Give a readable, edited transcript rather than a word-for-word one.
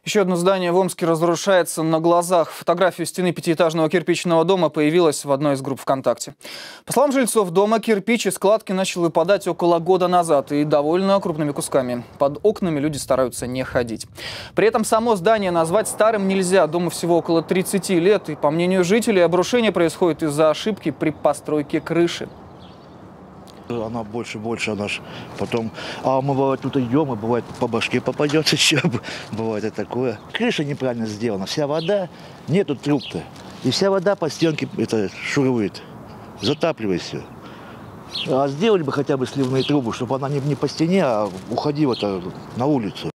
Еще одно здание в Омске разрушается на глазах. Фотография стены пятиэтажного кирпичного дома появилась в одной из групп ВКонтакте. По словам жильцов дома, кирпич из кладки начал выпадать около года назад и довольно крупными кусками. Под окнами люди стараются не ходить. При этом само здание назвать старым нельзя. Дому всего около 30 лет. И, по мнению жителей, обрушение происходит из-за ошибки при постройке крыши. Она больше, она ж потом... А мы, бывает, тут идем, и бывает, по башке попадет еще. Бывает и такое. Крыша неправильно сделана. Вся вода, нету труб-то. И вся вода по стенке это шурует. Затапливает все. А сделали бы хотя бы сливные трубы, чтобы она не по стене, а уходила на улицу.